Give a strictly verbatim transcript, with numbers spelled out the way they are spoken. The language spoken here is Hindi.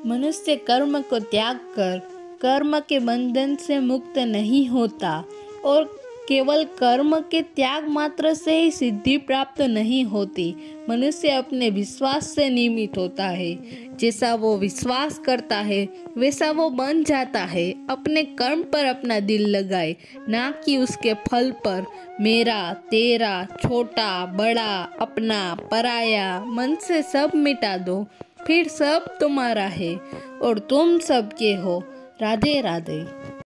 मनुष्य कर्म को त्याग कर कर्म के बंधन से मुक्त नहीं होता और केवल कर्म के त्याग मात्र से ही सिद्धि प्राप्त नहीं होती। मनुष्य अपने विश्वास से निमित्त होता है। जैसा वो विश्वास करता है वैसा वो बन जाता है। अपने कर्म पर अपना दिल लगाए, ना कि उसके फल पर। मेरा तेरा छोटा बड़ा अपना पराया मन से सब मिटा दो, फिर सब तुम्हारा है और तुम सबके हो। राधे राधे।